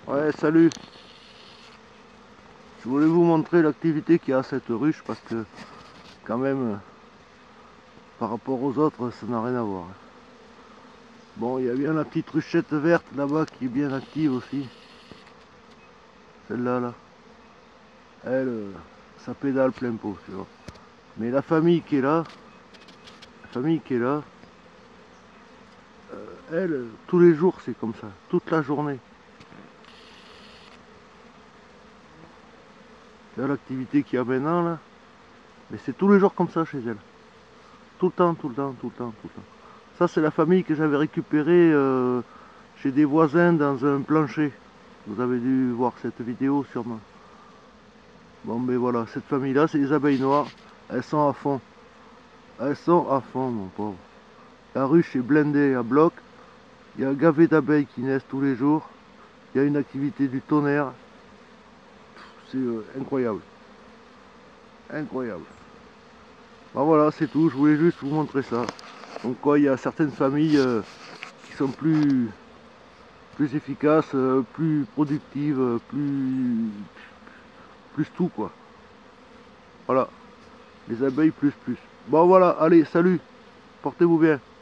Ouais, salut. Je voulais vous montrer l'activité qu'il y a à cette ruche parce que quand même, par rapport aux autres, ça n'a rien à voir. Bon, il y a bien la petite ruchette verte là-bas qui est bien active aussi. Celle-là, là. Elle, ça pédale plein pot, tu vois. Mais la famille qui est là, elle, tous les jours c'est comme ça, toute la journée. Tu vois l'activité qu'il y a maintenant là, mais c'est tous les jours comme ça chez elle. Tout le temps, tout le temps, tout le temps, tout le temps. Ça c'est la famille que j'avais récupérée chez des voisins dans un plancher. Vous avez dû voir cette vidéo sûrement. Bon ben voilà, cette famille là c'est les abeilles noires. Elles sont à fond. Elles sont à fond mon pauvre. La ruche est blindée à bloc. Il y a un gavet d'abeilles qui naissent tous les jours. Il y a une activité du tonnerre. C'est incroyable. Incroyable. Ben voilà, c'est tout. Je voulais juste vous montrer ça. Donc quoi, il y a certaines familles qui sont plus efficaces, plus productives, plus tout quoi. Voilà. Les abeilles plus plus. Bon voilà, allez, salut. Portez-vous bien.